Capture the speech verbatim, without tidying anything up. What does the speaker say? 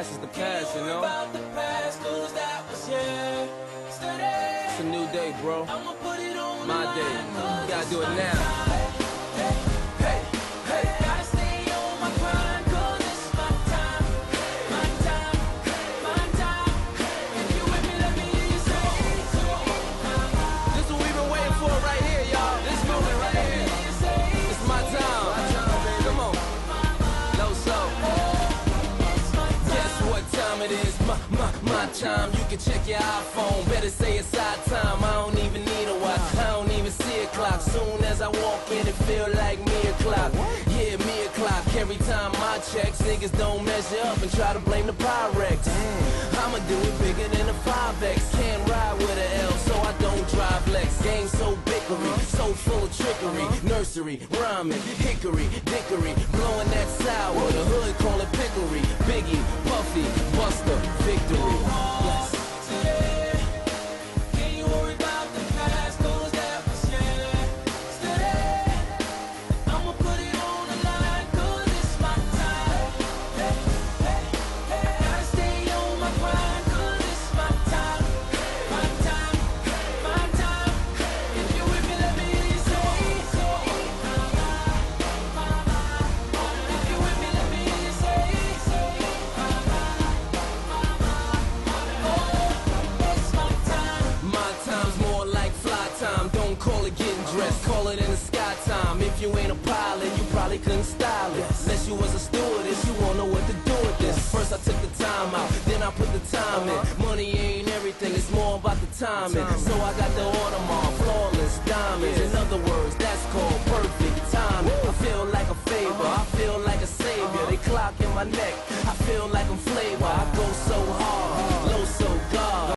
past is the past, you know? About the past, 'cause that was yesterday. It's a new day, bro. I'ma put it on My the day. line, 'cause You gotta it's do it my now. time. Hey, hey, hey, gotta stay on my grind, 'cause it's my time. My time, my time. If you with me, let me hear you say so. This is what we've been waiting for right here, y'all. This moment right here. It's my time. Come on. Low soul. Guess what time it is? My, my, my time. You can check your iPhone. Better say it's our time. I don't even need a watch. I don't even see a clock. Soon as I walk in, it feel like me o'clock. Yeah, me o'clock. Every time I checks, niggas don't measure up and try to blame the Pyrex. I'ma do it bigger than a five X. Can't ride with a L, so I don't drive Lex. Game so bickery, so full of trickery. Nursery, rhyming, hickory, dickory, blowing that sour. The hood call it pickery. Biggie, Puffy, Buster, victory. Yes. Today, can you worry about the past, 'cause that was yesterday. I'ma put it on the line, 'cause it's my time. Hey, hey, hey, gotta stay on my grind, 'cause it's my time. My time, my time. If you with me, let me hear you say so. If you with me, let me hear you say so. It's my time. My time's more like fly time. Don't call it getting dressed, call it in the sky time. If you ain't a pilot, you probably couldn't style it. Unless you was a stewardess, you won't know what to do with this. First I took the time out, then I put the time in. Money ain't everything, it's more about the timing. So I got the Audemars, flawless diamonds. In other words, that's called perfect timing. I feel like a favor, I feel like a savior. They clock in my neck, I feel like I'm flavor. I go so hard